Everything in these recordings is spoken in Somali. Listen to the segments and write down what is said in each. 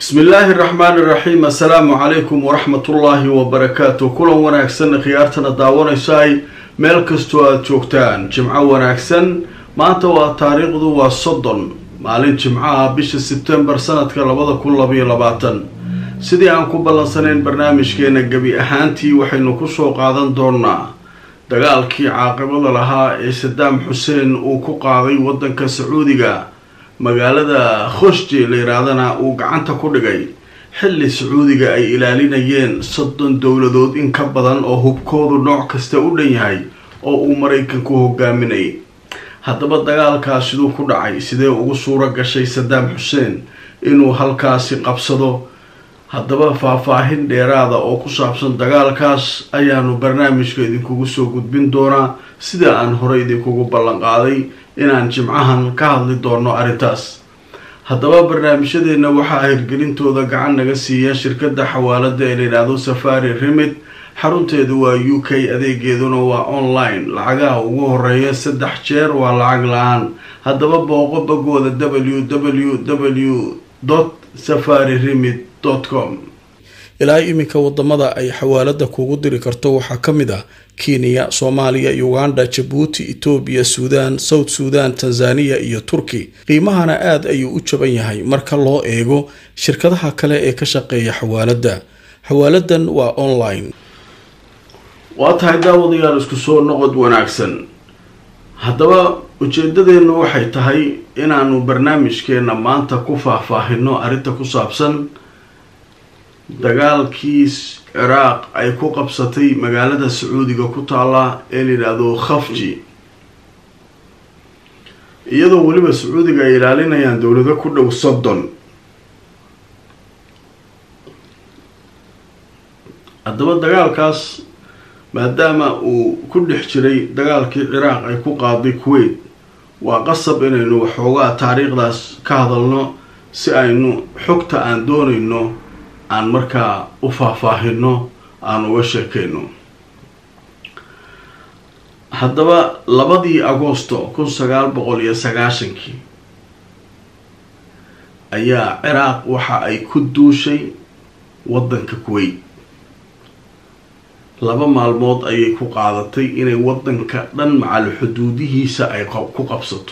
بسم الله الرحمن الرحيم. السلام عليكم ورحمة الله وبركاته. كل وناكسن خيارتنا داونا ساي ملكستو جوكتان جمعة وناكسن ما توا تاريخ ذو الصدن مالين جمعة بش سبتمبر سنة كلابضة كل لباتن سيدي عنكم بلنسنين برنامج كينا قبي أهانتي وحينو كسو قادن دورنا دقالكي عاقبة لها سدام حسين وكو قاضي ودنك سعوديقا magaalada Khoshti leeradana uu gacanta ku dhigay xilli Sacuudiga ay ilaalinayeen 30 dawladood in ka badan oo hubkoodu nooc kasta u dhan yahay oo uu Mareykanku hogaaminay. Haddaba dagaalkaas sidoo ku dhacay sidee ugu suura gashay Saddam Hussein inuu halkaasi qabsado. Haddaba faahfaahin dheeraada oo ku saabsan dagaalkaas ayaanu barnaamijka idinkugu soo gudbin doonaa sida aan hore idinkugu ballan qaaday inaan jimcahan ka hadli doono arintaas. Haddaba barnaamijyadeena waxaa hirgelintooda gacan naga siiya shirkadda xawaalada ee la yiraahdo Safari Remit. xarunteedu waa UK, adeegeeduna waa online. lacagaha ugu horeeya 3 jeer waa lacag la'aan. haddaba booqo bagooda www.safariremit.com. ilaa iminka wadamada ay xawaalada kugu diri karto waxaa kamid ah Kenya, Soomaaliya, Uganda, Djibouti, Ethiopia, Sudan, South Sudan, Tanzania iyo Turkey. qiimahana aad ayuu u jaban yahay marka loo eego shirkadaha kale ee ka shaqeeya xawaalada. xawaaladan waa online. waa tahay daawadayaal isku soo noqod wanaagsan. haddaba ujeedadeenu waxay tahay inaanu barnaamijkeena maanta ku faahfaahino arinta ku saabsan dagaalkiis Iraq ay ku qabsatay magaalada Sacuudiga ku taala ee la yiraahdo Khafji. iyadoo waliba Sacuudiga ay ilaalinayaan dawlado ku dhow 30. haddaba dagaalkaas maadaama uu ku dhex jiray dagaalkii Iraq ay ku qaaday Kuwait waa qasab inaynu waxoogaa taariikhdaas ka hadalno si aynu xogta aan doonayno aan markaa u faahfaahino aan uga sheekayno. haddaba 2 Agoosto 1990 ayaa Iraq waxa ay ku duushay wadanka Kuwait. 2 maalmood ayay ku qaadatay inay wadanka dhan macal xuduudihiisa ay ku qabsato.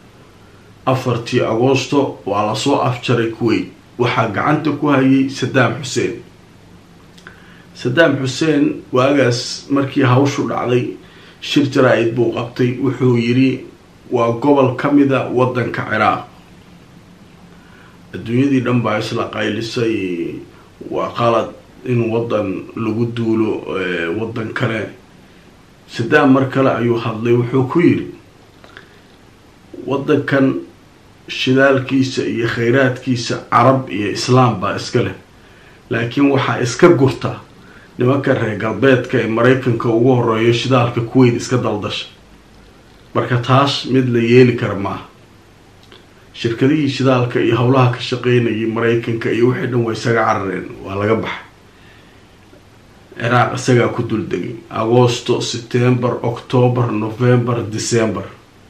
4 Agoosto waa la soo afjaray Kuwait. waxaa gacanta ku hayay Saddam Hussein. Saddam Hussein waagaas markii hawshu dhacday shir jaraa'id buu qabtay. wuxuu yiri waa gobol kamida wadanka Iraq. adduunyadii dhan baa isla qaylisay waa qalad in wadan lagu duulo wadan kale. Saddam mar kale ayuu hadlay wuxuu ku yiri wadankan shidaalkiisa iyo kheyraadkiisa Arab iyo Islaam baa iska leh, laakiin waxa iska gurta nimanka reer galbeedka ee Mareykanka ugu horeeyo shidaalka Kuwait iska daldasha. marka taas mid la yeeli kara ma. shirkadihii shidaalka iyo howlaha ka shaqeynayay Mareykanka iyo wixii dhan way isaga carareen, waa laga baxay. Iraq isaga ku dul degay Agoosto, September, October, November, December.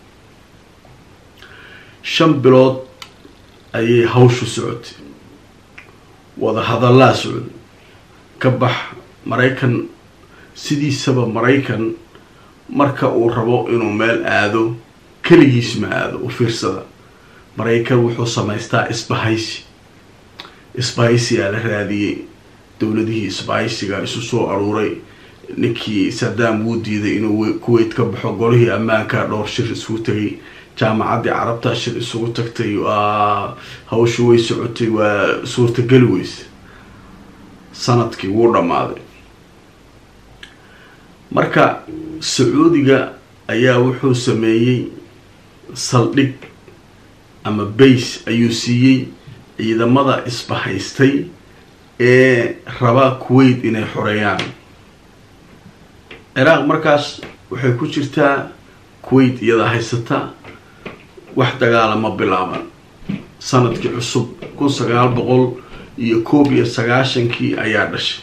5 bilood ayay hawshu socotay. wada hadallaa socday ka bax. Mareykan sidiisaba Mareykan marka uu rabo inuu meel aado kaligiis ma aado. u fiirsada, Mareykan wuxuu samaystaa isbahaysi la raadiyay. dawladihii isbahaysiga isu soo aruuray. ninkii Saddam wuu diiday inuu Kuwait ka baxo. golihii ammaanka dhowr shir isugu tagay. jaamacadii carabta shir isugu tagtay. hawshu way socotay, waa suurtagal weys. sanadkii wuu dhamaaday. marka Sacuudiga ayaa wuxuu sameeyay saldhig ama base ayuu siiyay ciidamada isbahaystay ee raba Kuwait inay xoreeyaan. Iraq markaas waxay ku jirtaa Kuwait iyada haysata. wax dagaalama bilaaban. sanadkii cusub 1991 ayaa dhashay.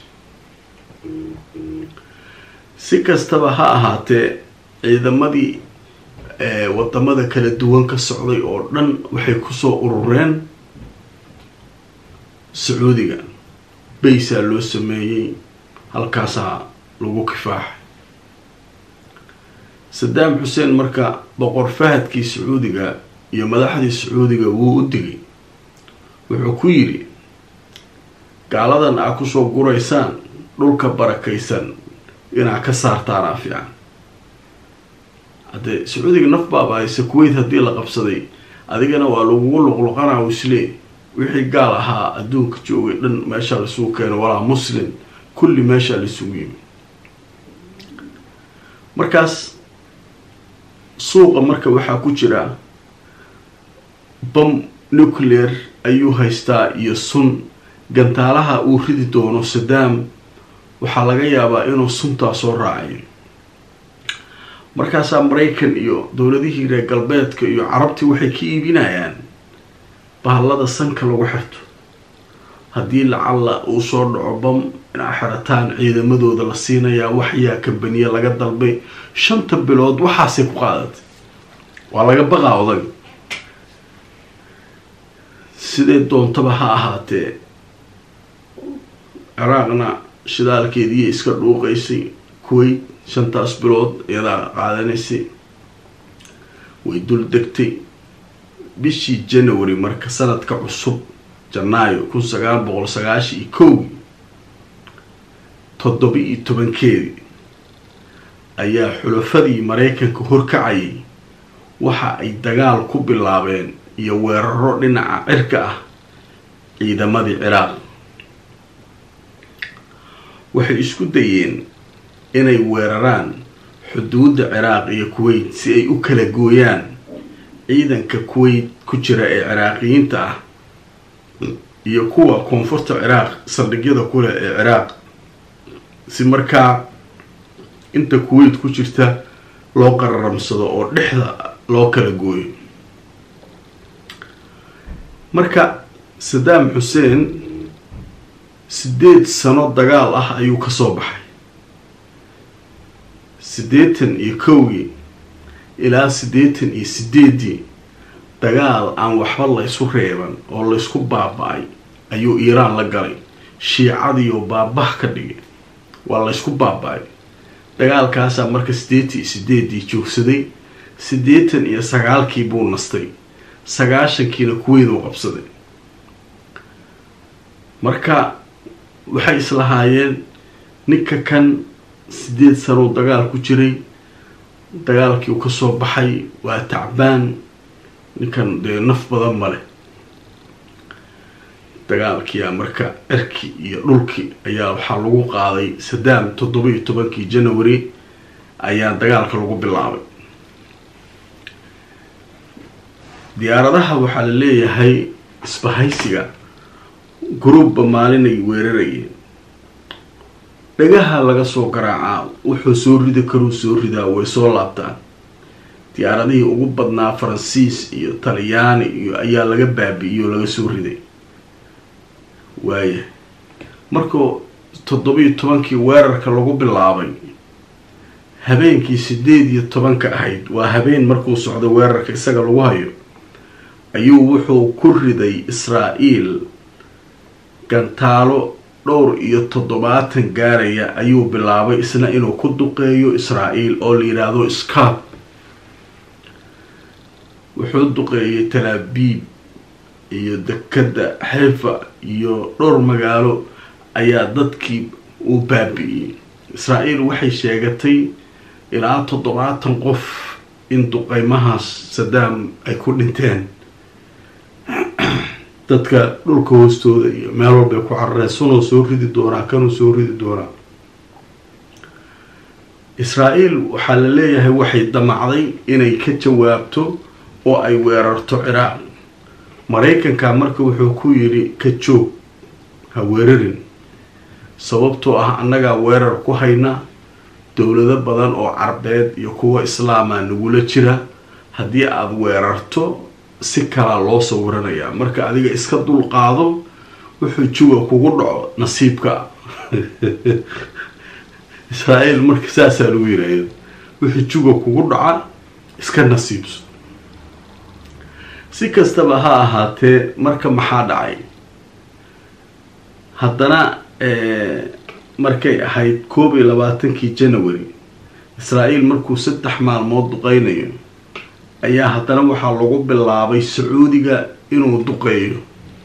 si kastaba ha ahaatee ciidamadii wadamada kala duwan ka socday oo dhan waxay ku soo urureen sacuudiga baysaa loo sameeyey halkaasaa lagu kifaaxay. Saddam Hussein marka boqor fahadkii sacuudiga iyo madaxdii sacuudiga wuu u digay, wuxuu ku yidhi gaaladan aa kusoo guraysaan dhulka barakaysan inaa ka saartaanaa fiican. haddee sacuudiga naf baaba hayse kuwait haddii la qabsaday adigana waa lagugu luqluqanaa wislee wixii gaal ahaa adduunka joogay dhan meeshaa laisugu keeno, walaa muslim kulli meeshaa laisugu yimi. markaas suuqa marka waxaa ku jira bam nuclear ayuu haystaa iyo sun gantaalaha uu ridi doono Saddam waxaa laga yaabaa inuu suntaa soo raacayo. markaasaa Maraykan iyo dowladihii reer galbeedka iyo carabtii waxay ka iibinayaan bahallada sanka lagu xirto, haddii lacalla uu soo dhaco bam inaa xirataan ciidamadooda la siinayaa. waxyaa kambaniya laga dalbay 5 bilood waxaasay ku qaadatay, waa laga baqaa odag. sidee doontaba ha ahaatee ciraaqna shidaalkeedii iska dhuuqaysay, kuwait 5 bilood iyadaa qaadanaysay, way dul degtay. bishii January marka sanadka cusub Janaayo 1991 17 ayaa xulafadii Maraykanka horkacayay waxa ay dagaal ku bilaabeen iyo weeraro dhinaca cirka ah ciidamadii Ciraaq. waxay isku dayeen inay weeraraan xuduudda Ciraaq iyo Kuwait si ay u kala gooyaan ciidanka Kuwait ku jira ee Ciraaqiyiinta ah iyo kuwa koonfurta Ciraaq saldhigyada kule ee Ciraaq, si markaa inta Kuwait ku jirta loo qararamsado oo dhexda loo kala gooyo. marka Saddam Hussein 8 sano dagaal ah ayuu ka soo baxay. 81 ilaa 88 dagaal aan waxba la isu reeban oo la isku baaba'ay ayuu Iiraan la galay. shiicadii oo baabah ka dhigay, waa la isku baaba'ay. dagaalkaasaa marka 88 joogsaday, 89 buu nastay, 90kiina Kuwait uu qabsaday. marka waxay islahaayeen ninka kan 8 sano dagaal ku jiray, dagaalkii uu ka soo baxay waa tacbaan, ninkan dee naf badan male. dagaalkii marka cirki iyo dhulki ayaa waxaa lagu qaaday Saddam 17 January ayaa dagaalka lagu bilaabay. diyaaradaha waxaa la leeyahay isbahaysiga group maalinay weerarayeen, dhagaha laga soo garaacaa wuxuu soo ridi karuu soo ridaa, way soo laabtaan. diyaaradihii ugu badnaa Faransiis iyo Talyaani iyo ayaa laga baabi'iyo laga soo riday. waaye markuu 17 weerarka lagu bilaabay, habeenkii 18 ahayd, waa habeen markuu socdo weerarka isaga lagu hayo, ayuu wuxuu ku riday Israa'iil gantaalo 70 gaaraya ayuu bilaabay isna inuu ku duqeeyo Israa'iil oo la yiraahdo Scab. wuxuu duqeeyay Tel Aviv iyo dekada Haifa iyo dhowr magaalo ayaa dadkii u baabi'iyay. Israa'iil waxay sheegatay ilaa 70 qof in duqeymahaas Saddam ay ku dhinteen. dadka dhulka hoostooda iyo meel walba ku carareen, sunoo soo ridi doonaa, kanuu soo ridi doonaa. Israa'iil waxaa la leeyahay waxay damacday inay ka jawaabto oo ay weerarto Ciraaq. Maraykanka marka wuxuu ku yiri ka joog, ha weerarin, sababtoo ah annaga weerar ku hayna dowlado badan oo Carbeed iyo kuwa Islaama nagula jira. haddii aad weerarto si kala loo sawiranayaa, marka adiga iska dul qaado, wuxuu juwa kugu dhaco nasiibka. Israa'iil marka saasaa lagu yiraahdo, wuxuu juwa kugu dhaca iska nasiibso. si kastaba ha ahaatee marka maxaa dhacay? haddana markay ahayd 21 January Israa'iil markuu 3 maalmood duqeynayo ayaa haddana waxaa lagu bilaabay Sacuudiga inuu duqeeyo.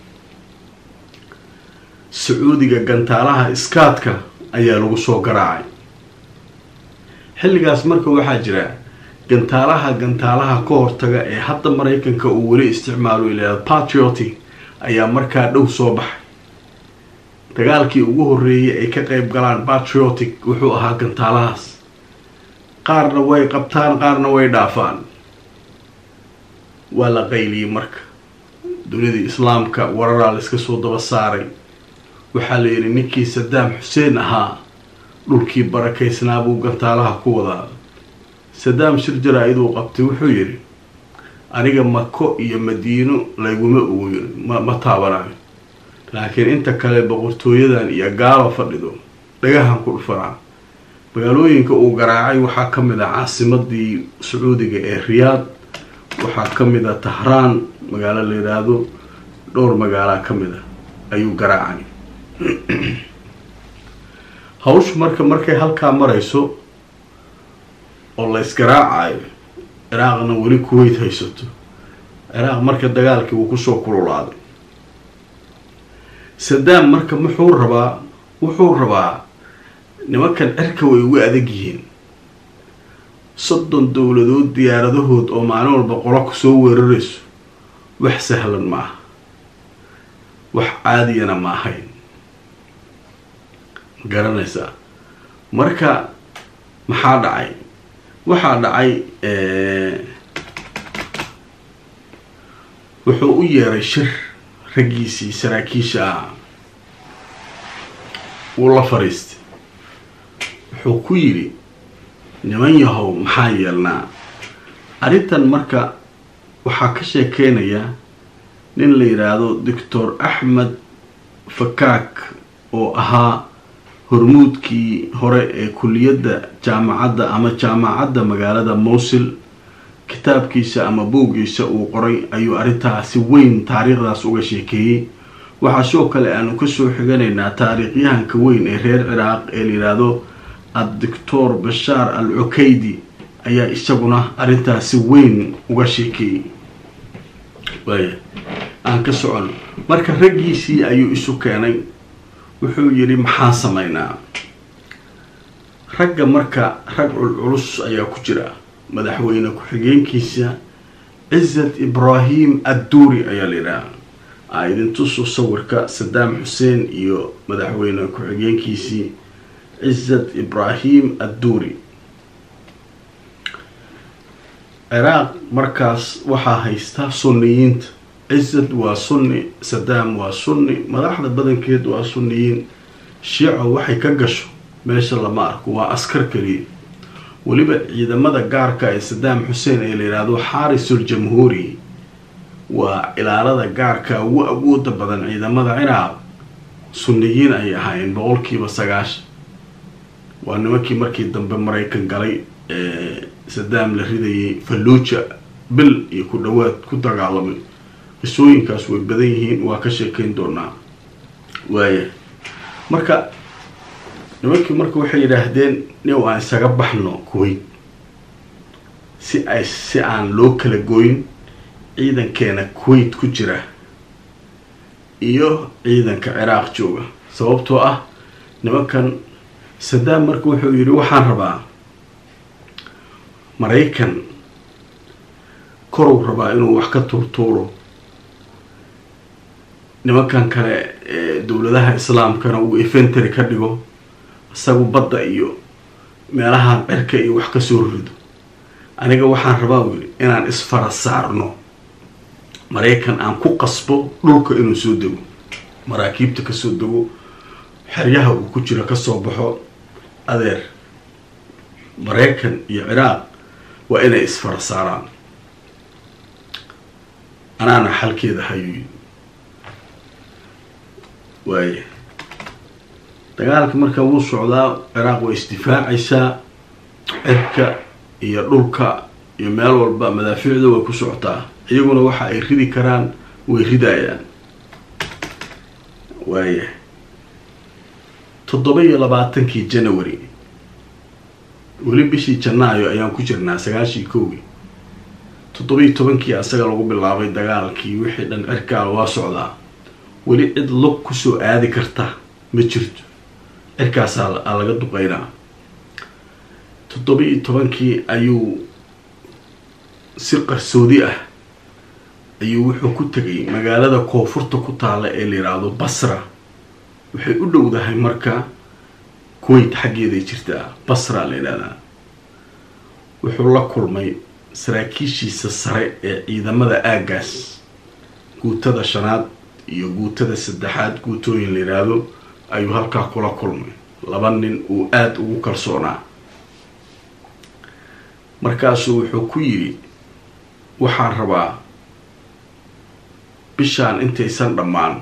Sacuudiga gantaalaha iskaadka ayaa lagu soo garaacay. xilligaas marka waxaa jira gantaalaha ka hortaga ee hadda Mareykanka uu wali isticmaalo ilaa Patriot ayaa markaa dhow soo baxay. dagaalkii ugu horeeyay ay ka qayb galaan Patriot wuxuu ahaa gantaalahaas. qaarna way qabtaan qaarna way dhaafaan. waa la qayliyay marka dunida islaamka warar la iska soo daba saaray. waxaa la yiri ninkii Saddam Hussein ahaa dhulkii barakeysnaa buu gantaalaha ku wadaa. Saddam shir jaraa'id uu qabtay wuxuu yiri aniga Mako iyo Madiino layguma ooyo ma taabanayo, laakiin inta kale boqortooyadan iyo gaalo fadhido dhagahan ku dhufanaa. magaalooyinka uu garaacay waxaa ka mid ah caasimadii Sacuudiga ee Riyadh, waxaa ka mid ah Tehran magaalo la yiraahdo, dhowr magaalo ka mid ah ayuu garaacay. hawsh markay halkaa marayso oo la isgaraacayo Ciraaqna wali Kuwait haysato. Ciraaq marka dagaalkii uu ku soo kululaaday. Saddam marka wuxuu rabaa nimankan cirka way ugu adag yihiin. 30 dowladood diyaaradahood oo maalin walba qolo ku soo weerarayso wax sahlan ma aha, wax caadiyana ma ahayn. garanaysa marka maxaa dhacay? waxaa dhacay wuxuu u yeeray shir raggiisii saraakiisha uu la fariistay. wuxuu ku yiri niman yahow maxaa yeelnaa arrintan. marka waxaa ka sheekeynaya nin la yiraahdo Dr. Ahmed Fakak oo ahaa hormuudkii hore ee kulliyadda jaamacadda magaalada Mosul. kitaabkiisa ama buugiisa uu qoray ayuu arrintaasi weyn taariikhdaas uga sheekeeyay. waxaa soo kale aanu ka soo xiganaynaa taariikhyahanka weyn ee reer Ciraaq ee la yiraahdo Dr. Bashar al-Ukaidi ayaa isaguna arrintaasi weyn uga sheekeeyay. aan ka socon marka raggiisii ayuu isu keenay. wuxuu yiri maxaa sameynaa? ragga marka rag culus ayaa ku jira. madaxweyne ku-xigeenkiisa Izzat Ibrahim ad-Duri ayaa la yiraahdaa. idin tuso sawirka Saddam Hussein iyo madaxweyne ku-xigeenkiisii Izzat Ibrahim ad-Duri. Ciraaq markaas waxaa haysta sunniyiinta. Izzat waa sunni, Saddam waa sunni, madaxda badankeed waa sunniyiin. Shiico waxay ka gasho meesha lama arko, waa askar kaliya. waliba ciidamada gaarka ee Saddam Hussein ee la yiraahdo Harisul Jamhuuri waa ilaalada gaarka ugu awoodda badan ciidamada Ciraaq. sunniyiin ay ahaayeen 90%. waa nimankii markii dambe Mareykan galay Saddam la ridayay Fallujah bil iyo ku dhawaad ku dagaalamay. qisooyinkaas way badan yihiin, waa ka sheekeyn doonaa. marka nimankii waxay yiraahdeen inuu aan isaga baxno Kuwait si aan loo kala gooyin ciidankeena Kuwait ku jira iyo ciidanka Ciraaq jooga. sababtoo ah nimankan Saddam marka wuxuu yiri waxaan rabaa Mareykan koruu rabaa inuu wax ka turtuuro nimankan kale dowladaha islaamkana uu infantry ka dhigo, isagu badda iyo meelaha cirka iyo wax ka soo rido. aniga waxaan rabaa inaan isfara saarno Mareykan aan ku qasbo dhulka inuu soo dego, maraakiibta ka soo dego, xeryaha uu ku jiro ka soo baxo. adeer Mareykan iyo Ciraaq waa inay isfara saaraan. anaana xalkeeda hayo. dagaalka marka uu socdaa Ciraaq way isdifaacaysaa. cirka iyo dhulka iyo meel walba madaafiicda way ku socotaa. iyaguna waxa ay ridi karaan way ridayaan. 27 January weli bishii Janaayo ayaan ku jirnaa 91 17 asaga lagu bilaabay dagaalkii wixii dhan cirkaal waa socdaa weli cid lug ku soo aadi karta ma jirto cirkaas laga duqeynaa 17 ayuu si qarsoodi ah ayuu wuxuu ku tagay magaalada koonfurta ku taala ee la yiraahdo Basra waxay u dhowdahay marka Kuwait xageeda jirta Basra la yiraahdaa wuxuu la kulmay saraakiishiisa sare ee ciidamada aagaas guutada 5aad iyo guutada 3aad guutooyin la yiraahdo ayuu halkaa kula kulmay laba nin uu aad ugu kalsoonaa markaasuu wuxuu ku yiri waxaan rabaa bishaan intaysan dhammaan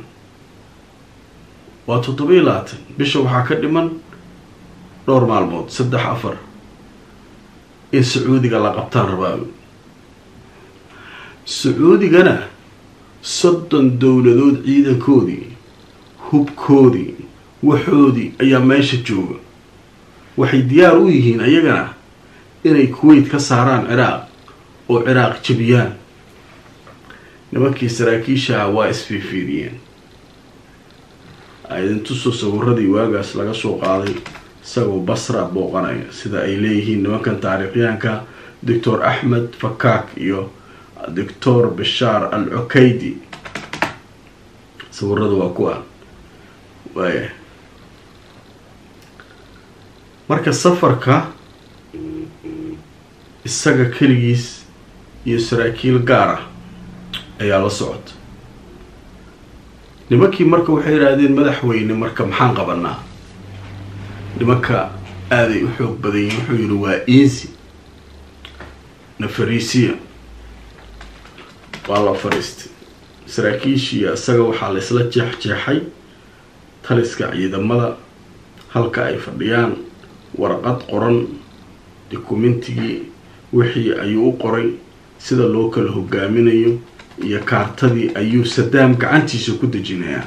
waa 27 bisha waxaa ka dhiman dhowr maalmood 3-4 in Sacuudiga la qabtaan rabaa Sacuudigana 30 dowladood ciidankoodii hubkoodii waxoodii ayaa meesha jooga waxay diyaar u yihiin ayagana inay Kuwait ka saaraan Ciraaq oo Ciraaq jabiyaan nimankii saraakiisha waa isfiiriyeen aydan tusoo sawirradii waagaas laga soo qaaday isagoo Basra booqanaya sida ay leeyihiin nimankan taariikhyaanka Dr. Ahmed Fakak iyo Dr. Bashar al-Ukaidi sawirradu waa kuwa waaya marka safarka isaga kaligiis iyo saraakiil gaar ah ayaa la socota nimankii marka waxay yiraahdeen madaxweyne marka maxaan qabanaa nimanka aaday u xoog badan wuxuu yiri waa easy nafariisiya wala fariist saraakiishii asaga waxaa la isla jeexay taliska ciidamada halka ay fadhiyaan warqad qoran dokumentigii wixii ayuu u qoray sida loo kala hogaaminayo iyo kaartadii ayuu Saddam gacantiisa ku dejinayaa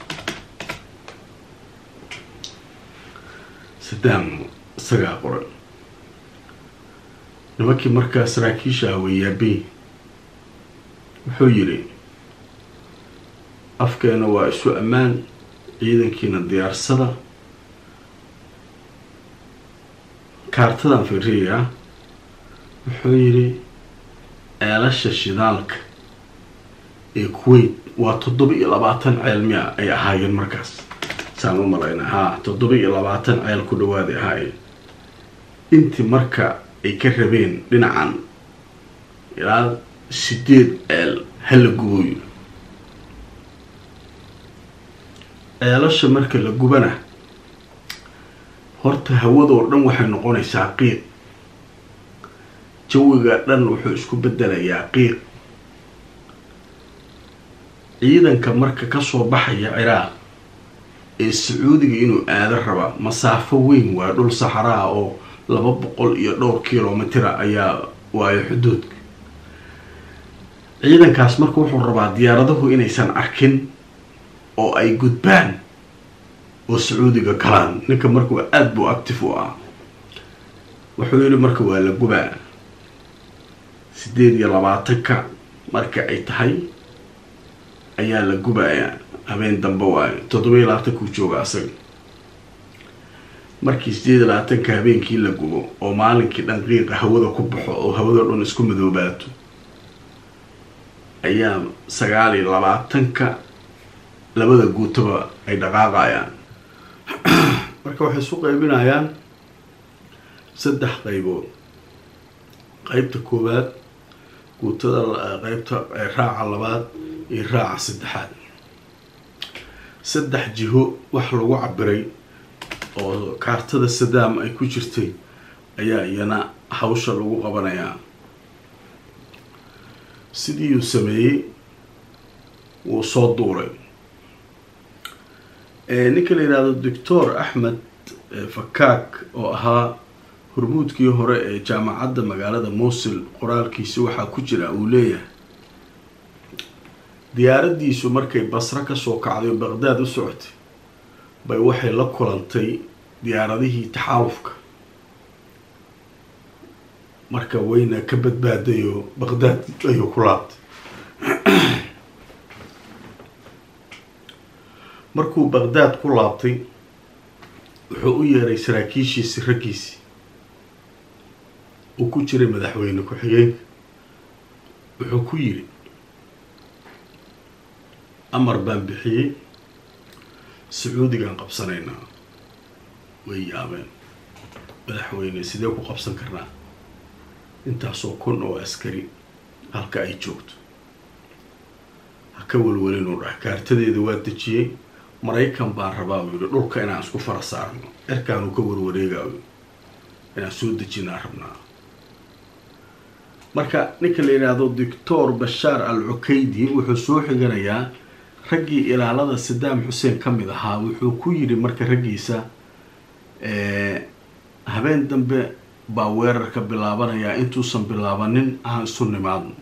Saddam saga qoran nimankii markaa saraakiisha weeyaabi wuxuu yiri afkeena waa isu amaan ciidankiina diyaarsada kaartadan fiiriya wuxuu yiri eelasha shidaalka ee Kuwait waa 27 ceelmiya ay ahaayeen markaas saan u malaynaa 27 ceel ku dhawaad ahaayeen intii marka ay ka rabeen dhinacan ilaa 8 ceel hal gooyo eelasha marka la gubana horta hawadoo dhan waxay noqonaysaa qiiq jawiga dhan wuxuu isku bedelayaa qiiq ciidanka marka ka soo baxaya Ciraaq ee Sacuudiga inuu aado raba masaafo weyn waa dhul saxaraa oo 200 iyo dhowr kiiloomitir ayaa waayo xuduudka ciidankaas marka wuxuu rabaa diyaaradahu inaysan arkin oo ay gudbaan oo Sacuudiga kalaan ninka marka aad buu active u ah wuxuu yiri marka waa la gubaa 28 marka ay tahay ayaa la gubayaa habeen dambe waayo 27 ku jooga asaga markii 28 habeenkii la gubo oo maalinkii dhan qiiqa hawada ku baxo oo hawada dhan isku madoobaato ayaa 29 labada guutaba ay dhaqaaqayaan marka waxay soo qaybinayaan 3 qaybood qaybta koowaad guutada qaybta raaca labaad iyo raaca saddexaad 3 jiho wax lagu cabiray oo kaartada Saddam ay ku jirtay ayaa iyana hawsha lagu qabanayaa sidii uu sameeyay uu soo duuray ninka la yiraahdo Dr. Ahmed Fakak oo ahaa hormuudkii hore ee jaamacadda magaalada Mosul qoraalkiisa waxa ku jira uu leeyahay diyaaradiisu markay Basra ka soo kacday Baghdad u socotay bay waxay la kulantay diyaaradihii taxaalufka marka wayna ka badbaadayo Baqdaad ayuu ku laabtay markuu Baqdaad ku laabtay wuxuu u yeeray saraakiishiisii raggiisii uu ku jiray madaxweyne ku-xigeenka wuxuu ku yiri amar baan bixiyey sacuudigaan qabsanaynaa way yaabeen madaxweyne sidee ku qabsan karnaa intaasoo kun oo askari halka ay joogto ha ka walwalin oo dhax kaartadeeda waa dejiyey Maraykan baan rabaa uu yiri dhulka inaan isku fara saarno erkaanu ka warwareegayo inaan soo dejinaa rabnaa marka ninka la yiraahdo Dr. Bashar al-Ukaydi wuxuu soo xiganayaa raggii ilaalada Saddam Hussein kamid ahaa wuxuu ku yiri marka raggiisa habeen dambe baa weerarka bilaabanaya intuusan bilaabanin aan isu nimaadno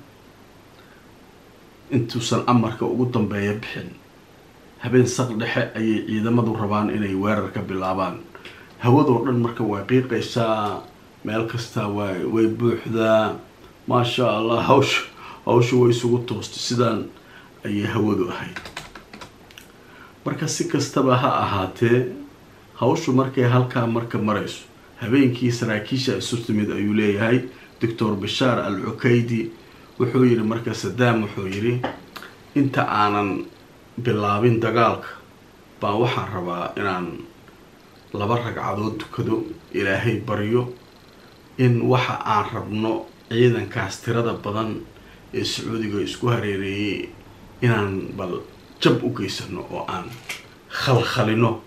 intuusan amarka ugu dambeeya bixin habeen saq dhexe ayay ciidamadu rabaan inay weerarka bilaabaan hawadoo dhan marka way qiiqaysaa meel kasta way buuxdaa ma sha Allah hawshu way isugu toostay sidaan ayay hawadu ahayd marka si kastaba ha ahaatee hawshu markay halka marka marayso habeenkii saraakiisha isu timid ayuu leeyahay Dr. Bashar al-Ukaydi wuxuu yiri marka Saddam wuxuu yiri inta aanan bilaabin dagaalka baa waxaan rabaa inaan 2 ragcadood tukado ilaahay baryo in waxa aan rabno ciidankaas tirada badan ee Sacuudiga isku hareereeyay inaan bal jab u geysano oo aan khalkhalino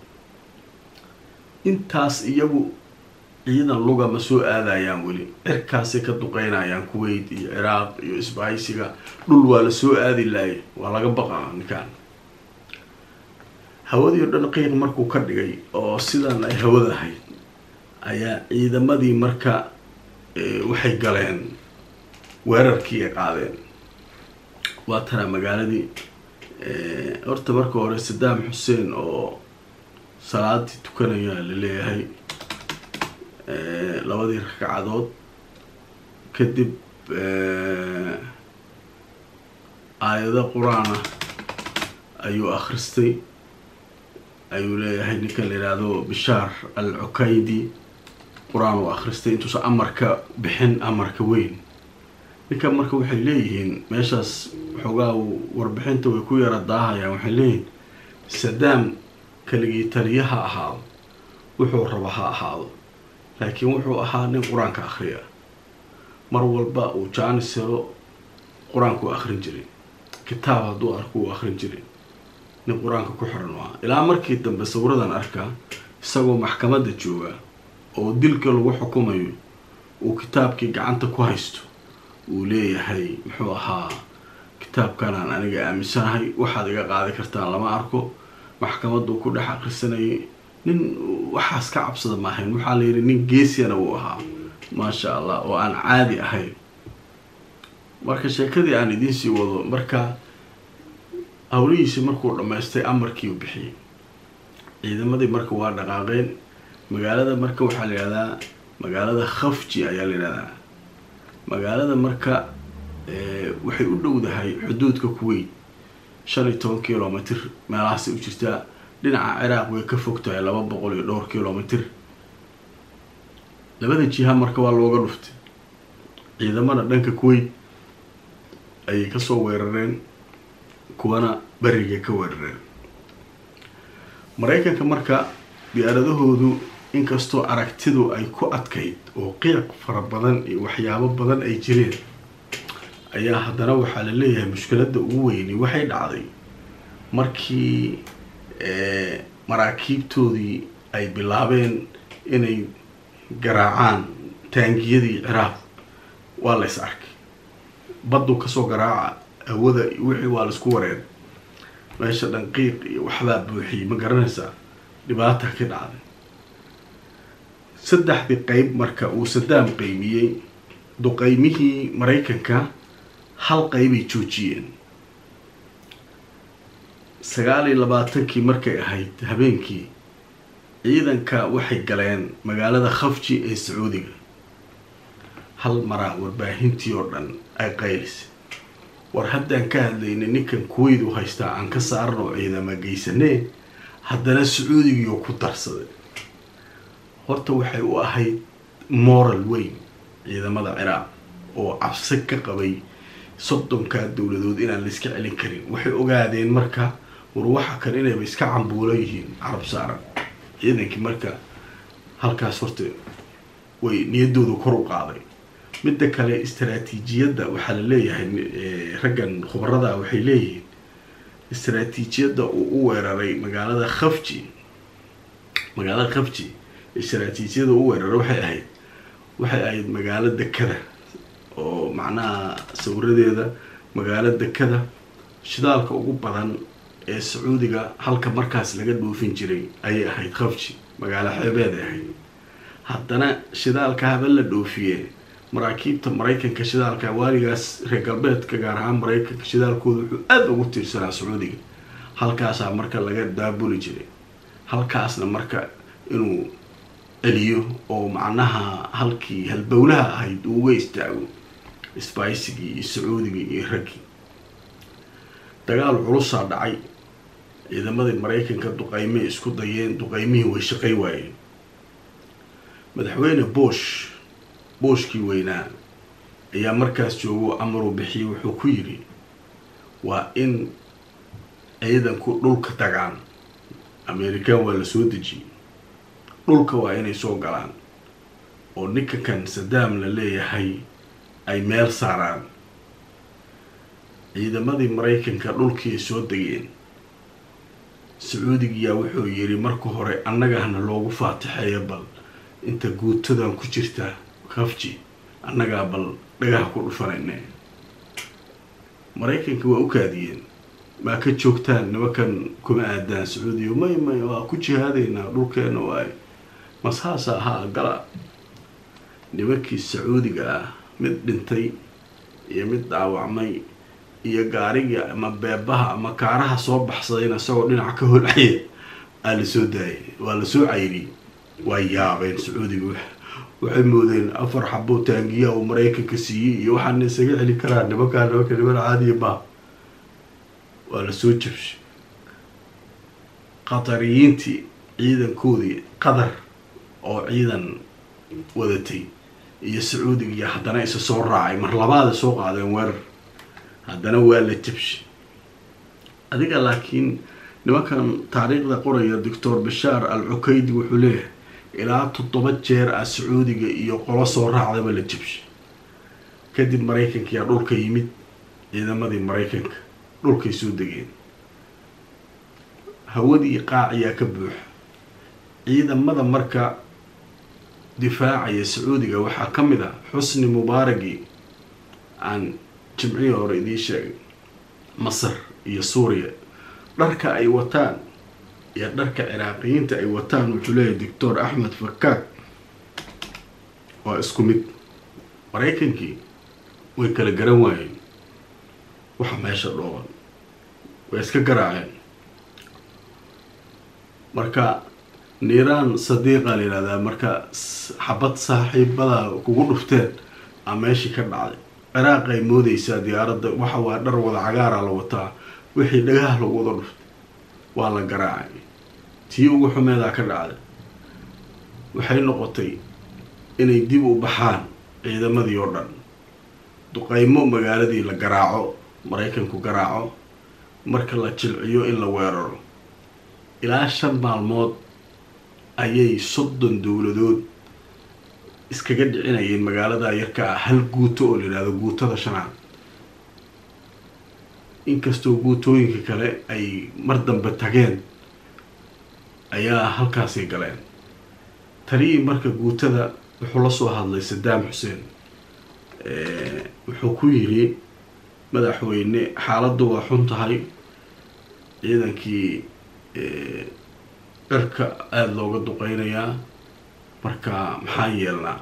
intaas iyagu ciidan luga ma soo aadayaan wali cirkaasi ka duqeynayaan Kuwait iyo Iraq iyo isbaaysiga dhul waa la soo aadi laayay waa laga baqaa ninkan hawadii dhan qiiq markuu ka dhigay oo sidan ay hawada ahayd ayaa ciidamadii marka waxay galeen weerarkii ay qaadeen waa tara magaaladii horta marka hore Saddam Hussein oo salaadii tukanaya la leeyahay labadii ragcadood kadib aayado quraana ayuu akhristay ayuu leeyahay ninka la yiraahdo Bashar al-Ukaydi quraan uu akhristay intuu amarka bixin amarka weyn ninka marka waxay leeyihiin meeshaas xogaa warbixinta way ku yara daahayaan waxay leeyihiin Saddam kaligii taliyaha ahaa wuxuu raba ha ahaado laakiin wuxuu ahaa nin quraanka akhriya mar walba uu jaanisero quraanku akhrin jiray kitaab haduu arku akhrin jiray nin quraanka ku xiran waa ilaa markii dambe sawiradan arka isagoo maxkamadda jooga oo dilka lagu xukumayo uu kitaabkii gacanta ku haysto uu leeyahay muxuu ahaa kitaabkan aan aniga aaminsanahay waxaad iga qaadi kartaan lama arko maxkamaddu ku dhex akhrisanay nin waxaas ka cabsada ma ahayn waxa la yiri nin geesiyana uu ahaa ma sha Allah oo aan caadi ahayn marka sheekadii aan idin sii wado marka awliisi markuu dhameystay amarkii uu bixiyay ciidamadii marka waa dhaqaaqeen magaalada marka waxa la yiraahdaa magaalada Khafji ayaa la yiraahdaa magaalada marka waxay u dhowdahay xuduudka Kuwait 15 kilomitir meelahaas u jirta dhinaca Iraq way ka fogtahay 200 iyo dhowr kilomitir labada jiha marka waa looga dhuftay ciidamada dhanka Kuwait ay ka soo weerareen kuwana bariga ka weerareen Mareykanka marka diyaaradahoodu inkastoo aragtidu ay ku adkayd oo qiiq fara badan iyo waxyaabo badan ay jireen ayaa haddana waxaa la leeyahay mushkiladda ugu weyn waxay dhacday markii maraakiibtoodii ay bilaabeen inay garaacaan taangiyadii Iraq waa la is arkay baddu ka soo garaaca awada wixii waa la isku wareen meesha dhanqiiq iyo waxba buuxi ma garanaysaa dhibaato ka dhacday saddexdii qayb marka uu Saddam qaymiyay duqaymihii Mareykanka hal qayb ay joojiyeen 29kii markay ahayd habeenkii ciidanka waxay galeen magaalada khafji ee sacuudiga. hal maraa warbaahintii oo dhan ay qaylisay, war haddaan ka hadlaynay ninkan kuwayt u haystaa aan ka saarno ciidama geysanee, haddana sacuudigiioo ku darsaday. horta waxay u ahayd moral weyn ciidamada ciraaq oo cabsi ka qabay 30 dowladood inaan la iska celin karin. waxay ogaadeen marka war waxa kan inay iska cambuulo yihiin carab saaran. ciidankii marka halkaas horta way niyadoodu kor u qaaday. midda kale istaraatiijiyadda waxaa la leeyahay raggan khubarada waxay leeyihiin istaraatiijiyadda uu u weeraray magaalada khafji istaraatiijiyadda u weeraray waxay ahayd magaalo dekada oo macnaha sawiradeeda magaalo dekada shidaalka ugu badan ee sacuudiga halka markaas laga dhoofin jiray ayay ahayd khafji, magaalo xeebeed ahayd. haddana shidaalka haba la dhoofiye maraakiibta maraykanka shidaalka waaligaas reer galbeedka gaar ahaan maraykanka shidaalkooda wuxuu aad ugu tiirsanaa sacuudiga. halkaasaa marka laga daabuli jiray, halkaasna marka inuu celiyo oo macnaha halkii halbowlaha ahayd uga istaago isbahaysigii iyo sacuudigii iyo raggii. dagaal culusaa dhacay. ciidamadii maraykanka duqaymay isku dayeen, duqaymihii way shaqay waayeen. madaxweyne bushkii weynaa ayaa markaas joogo amar u bixiyey. wuxuu ku yidhi waa in ciidanku dhulka tagaan. amerikaan waa la soo dejiyey, dhulka waa inay soo galaan oo ninka kan Saddam la leeyahay ay meel saaraan. ciidamadii maraykanka dhulkii soo degeen. sacuudigiyaa wuxuu yidhi marka hore annagahana loogu faatixeeyo, bal inta guutadan ku jirta khafji annagaa bal dhagaha ku dhufanayne. maraykanka waa u kaadiyeen, maa ka joogtaan nimankan kuma aadaan sacuudiya. may waa ku jihaadaynaa dhulkeena waay masaasa ahaa gala. nimankii sacuudiga ah mid dhintay iyo mid dhaawacmay iyo gaariga ama beebaha ama kaaraha soo baxsadayna isagoo dhinaca ka holcaya aa la soo daayay, waa la soo cayriyey. waa yaabeen sacuudiga, waxay moodeen 4 xabo taangiya oo maraykanka siiyey iyo waxaan isaga celi karaa niman caadiya ma. waa la soo jabshay. qatariyiintii ciidankoodii qatar oo ciidan wadatay iyo sacuudiga iyo haddana isa soo raacay, mar labaad soo qaadeen weerar, haddana waa la jabshay. adiga laakiin nimankan taariikhda qoraya doctor Bashaar al-Ukaydi wuxuu leeyahay ilaa 7 jeer sacuudiga iyo qolo soo raacdaba la jabshay. kadib maraykanka yaa dhulka yimid, ciidamadii maraykanka dhulkay soo degeen. hawadii qaaciyaa ka buuxa. ciidamada marka difaacaya sacuudiga waxaa ka mid ah xusni mubaaragi aan jimcihii hore idiin sheegay. masar iyo suuriya dharka ay wataan iyo dharka ciraaqiyiinta ay wataan wuxuu leeyahay doctor Axmed Fakaak waa isku mid. maraykankii way kala garan waayeen waxa meesha dhooban, way iska garaaceen. marka niiraan sadiiqa la yidhahdaa, marka xabad saaxiibada kugu dhufteen aa meeshii ka dhacday. ciraaq ay moodaysaa diyaaradda waxa waa dhar wada cagaara la wataa, wixii dhagaha lagu wada dhuftay waa la garaacay. tii ugu xumeedaa ka dhacday. waxay noqotay inay dib u baxaan ciidamadii oo dhan. duqaymo magaaladii la garaaco, maraykanku garaaco, marka la jilciyo in la weeraro. ilaa 5 maalmood ayay 30 dowladood iskaga dhicinayeen magaalada yarka ah hal guuto oo la yiraahdo guutada 5. inkastoo guutooyinka kale ay mar dambe tageen ayaa halkaasay galeen. tani marka guutada wuxuu la soo hadlay Saddam Hussein. wuxuu ku yiri madaxweyne xaaladdu waa xun tahay, ciidankii dharka aada looga duqeynayaa, marka maxaa yeelnaa.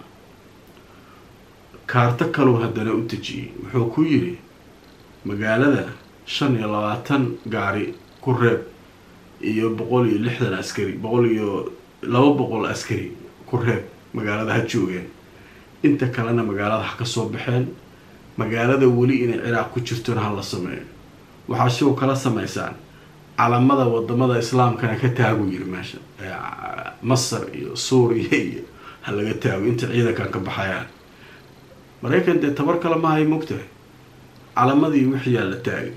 kaarto kaloo haddana u dejiyey. wuxuu ku yiri magaalada 25 gaari ku reeb iyo 160 askari, 200 askari ku reeb magaalada ha joogeen inta kalena magaalada ha ka soo baxeen magaalada weli inay Ciraaq ku jirtona ha la sameeyo waxaa sidoo kale sameysaan calamada wadamada islaamkana ka taagu yiri meesha Masar iyo Suuriya iyo ha laga taago inta ciidankan ka baxayaan Mareykan de tabar kala ma hay mugtay calamadii wixii la taagay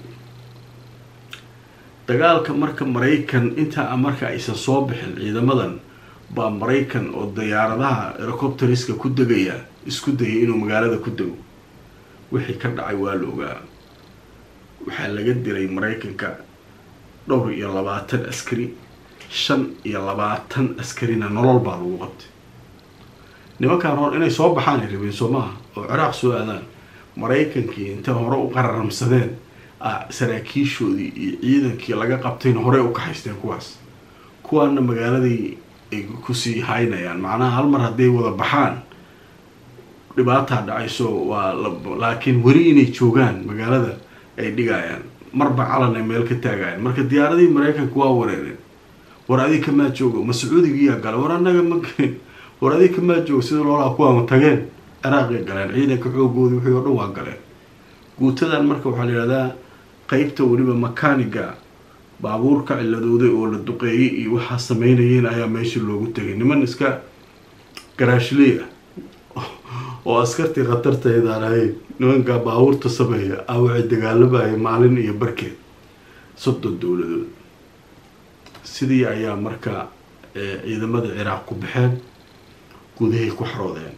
dagaalka marka Mareykan inta marka aysan soo bixin ciidamadan ba Mareykan oo diyaaradaha helicopteriska ku dagaya isku dayay inuu magaalada ku dago wixii ka dhacay waa la ogaa waxa laga diray Mareykanka 22 askari 25 askarina nolol baa lagu qabtay nimankan hor inay soo baxaan rabeen Soomaaliya oo Ciraaq soo aadaan Mareykankii inta hore u qararamsadeen saraakiishoodii iyo ciidankii laga qabtayna hore u ka haysteen kuwaana magaaladii ay ku sii haynayaan macnaha hal mar haday wada baxaan dhibaato dhacayso waa laakiin wari inay joogaan magaalada ay dhigayaan marba calan ay meel ka taagayaan marka diyaaradii Mareykanku waa wareereen war adiga ma joogo Sacuudiga gal war anaga ma war adiga ma joogo sida loola kuwa tageen Ciraaq galeen ciidanka xoogoodu wixii oo dhan waa galeen guutadan marka waxa la yiraahdaa qaybta wariba makaaniga baabuurka ciladooday oo la duqeeyay iyo waxa sameynayeen ayaa meesha loogu tagay niman iska garaashliya oo askartii khatarteeda ahayd nimanka baabuurta sameeya away dagaalabay maalin iyo barkeed soddo dawladood sidii ayaa marka ciidamada Ciraaq ku baxeen gudahay ku xaroodeen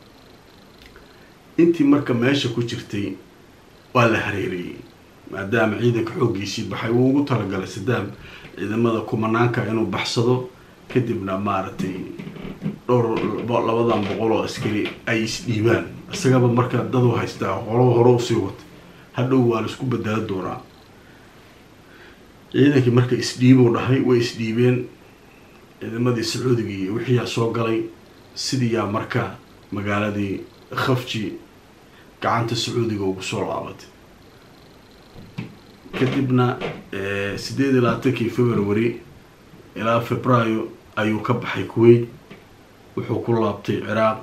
intii marka meesha ku jirtay waa la hareeriyay maadaama ciidanka xoogiisii baxay uu ugu talagalay Saddam ciidamada kumanaanka inuu baxsado kadibna maartay dhowr 200 askari ay isdhiibaan asagaba marka dad u haysta hore u sii wata hadhow waa la isku badal doonaa ciidankii marka isdhiibo dhahay way isdhiibeen ciidamadii Sacuudiga iyo wixii soo galay sidii marka magaaladii Khafji gacanta Sacuudiga ugu soo laabatay kadibna 18 February ilaa Febraayo ayuu ka baxay Kuwait wuxuu ku laabtay Ciraaq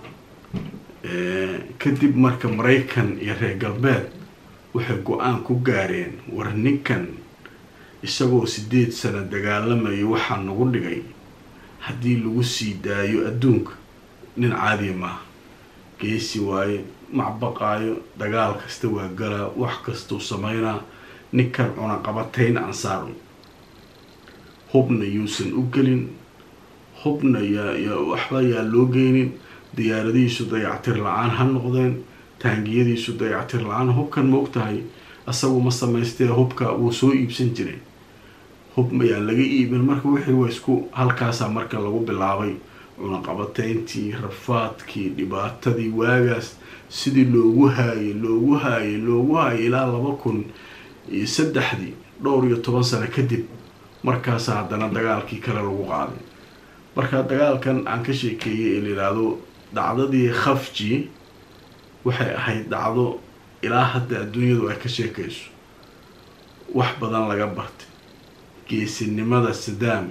kadib marka Mareykan iyo reer galbeed waxay go'aan ku gaareen war ninkan isagoo 8 sano dagaalamay waxa nagu dhigay hadii lagu sii daayo adduunka nin caadi ma geesi waaye macbaqaayo dagaal kasta waa gala wax kasta sameeyna ninkan una qabatayn ansaar hubna yuusan u gelin hubna ya waxba yaa loo geenin diyaaradiisu dayactir la'aan ha noqdeen taangiyadiisu dayactir la'aan hubkan ma ogtahay asagu ma sameystay hubka uu soo iibsan jiray hub ma yaa laga iibin marka wixii waa isku halkaas marka lagu bilaabay una qabatayntii rafaadkii dhibaatadii waagaas sidii loogu haayay ilaa 2003 dhowr iyo 10 sano kadib markaas haddana dagaalkii kale lagu qaaday marka dagaalkan aan ka sheekeeyay ilaado dhacdadii Khafji waxay ahayd dhacdo ilaa hadda adduunyadu ay ka sheekayso wax badan laga bartay geesinimada Saddam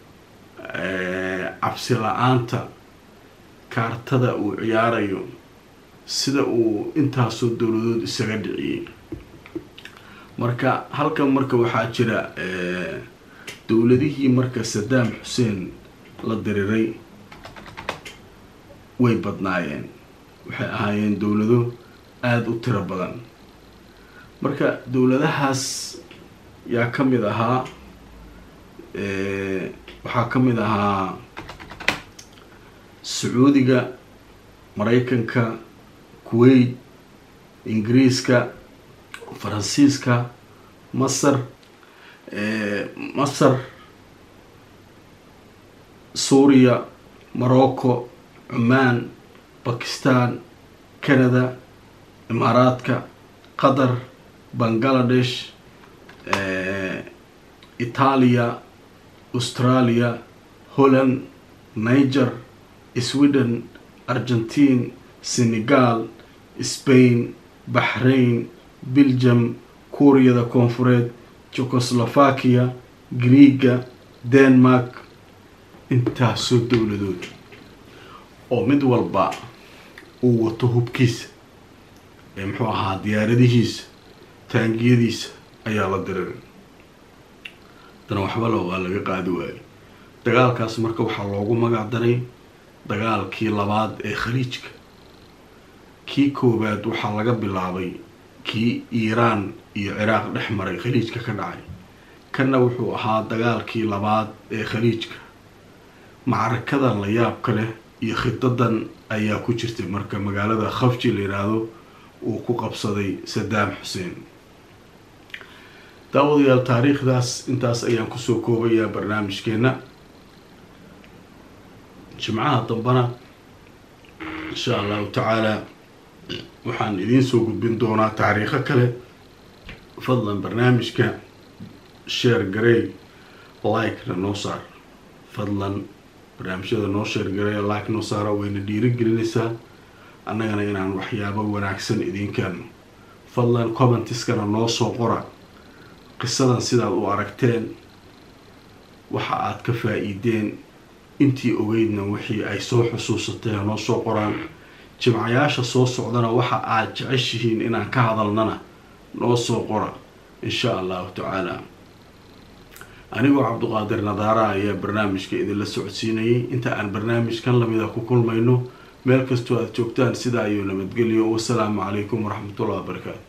cabsi la'aanta kaartada uu ciyaarayo sida uu intaasoo dawladood isaga dhiciyay marka halkan marka waxaa jira dawladihii marka Saddam Hussein la diriray way badnaayeen waxay ahaayeen dawlado aad u tiro badan marka dawladahaas yaa kamid ahaa waxaa kamid ahaa Sacuudiga Mareykanka Kuwait Ingiriiska Faransiiska Masar Suuriya Morocco Oman Pakistan Canada Imaaraadka Qatar Bangladesh Italia Australia Holland Niger Sweden Argentina Senegal Spain Bahrain Belgium Korea Koonfureed Czechoslovakia Greece Denmark intaasoo dowladood oo mid walba uu wato hubkiisa muxuu ahaa diyaaradihiisa taangiyadiisa ayaa la diray dana waxba waa laga qaadi waayay dagaalkaas marka waxaa loogu magac daray dagaalkii labaad ee khaliijka kii koowaad waxaa laga bilaabay kii Iiraan iyo Ciraaq dhex maray khaliijka ka dhacay kana wuxuu ahaa dagaalkii labaad ee khaliijka macrakadan la yaabka leh iyo khidadan ayaa ku jirtay marka magaalada Khafji la yiraahdo uu ku qabsaday Saddam Hussein daawadayaal taariikhdaas intaas ayaan kusoo koobayaa barnaamijkeena jimcaha dambana insha Allah ta'ala waxaan idin soo gudbin doonaa taariikho kale fadlan barnaamijka share gareey like noo saar fadlan barnaamijyada noo share gareey like noo saar wayna dhiirigelinaysaa annagana inaan waxyaabo wanaagsan idin keeno fadlan commentiskana noo soo qora qisadan sidaad u aragteen waxa aad ka faa'iideen intii ogeydna wixii ay soo xusuusateen noo soo qoraan jimcayaasha soo socdana waxa aad jeceshihiin inaan ka hadalnana noo soo qora insha Allah ta'ala anigoo Cabduqaadir Nadaara ayaa barnaamijka idin la socodsiinayay inta aan barnaamijkan lamida ku kulmayno meel kastoo aad joogtaan sida ayuu nabadgelyo wassalaamu calaykum waraxmatullaahi wabarakaatuh